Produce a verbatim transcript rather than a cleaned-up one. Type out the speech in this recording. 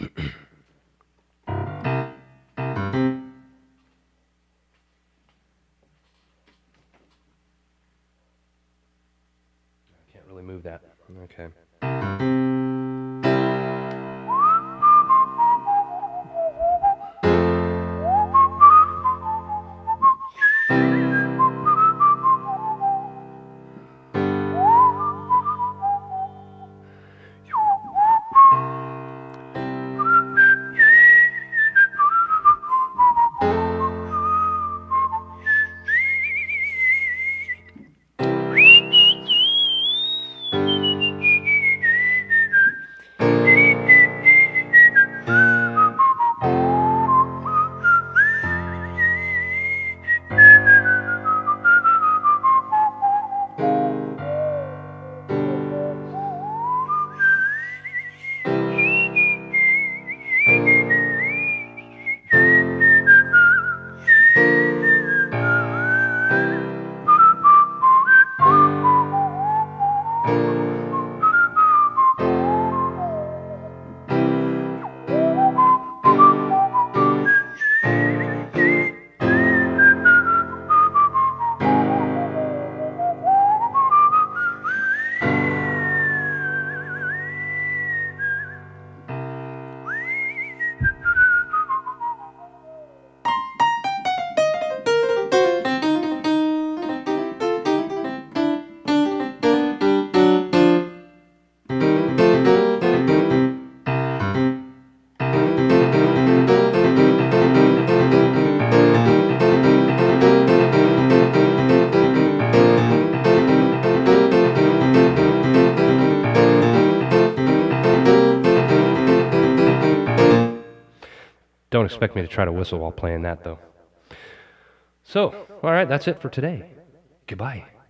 Can't really move that. Okay. Don't expect me to try to whistle while playing that, though. So, all right, that's it for today. Goodbye.